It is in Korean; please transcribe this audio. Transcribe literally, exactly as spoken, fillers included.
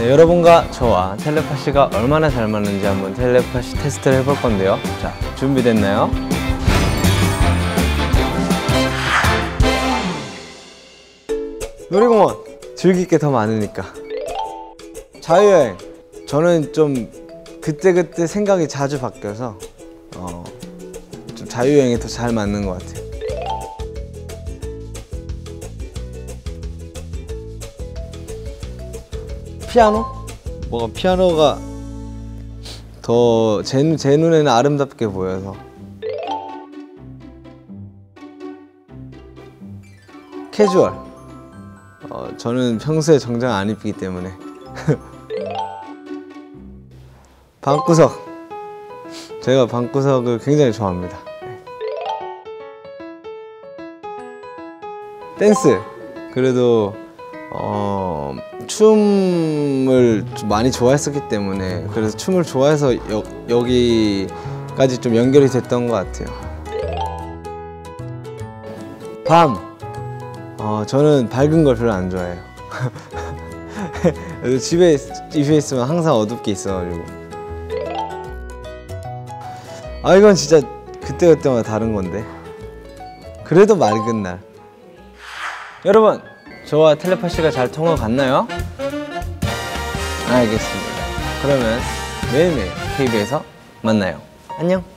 네, 여러분과 저와 텔레파시가 얼마나 잘 맞는지 한번 텔레파시 테스트를 해볼 건데요. 자, 준비됐나요? 놀이공원! 즐길 게 더 많으니까. 자유여행! 저는 좀 그때그때 생각이 자주 바뀌어서 어, 좀 자유여행이 더 잘 맞는 것 같아요. 피아노? 뭐가 피아노가 더 제 제 눈에는 아름답게 보여서. 캐주얼. 어, 저는 평소에 정장 안 입기 때문에. 방구석. 제가 방구석을 굉장히 좋아합니다. 댄스. 그래도 어, 춤을 좀 많이 좋아했었기 때문에, 그래서 춤을 좋아해서 여, 여기까지 좀 연결이 됐던 것 같아요. 밤! 어, 저는 밝은 걸 별로 안 좋아해요. 집에, 집에 있으면 항상 어둡게 있어가지고. 아, 이건 진짜 그때그때마다 다른 건데. 그래도 맑은 날. 여러분! 저와 텔레파시가 잘 통화 갔나요? 알겠습니다. 그러면 매일매일 티비에서 만나요. 안녕!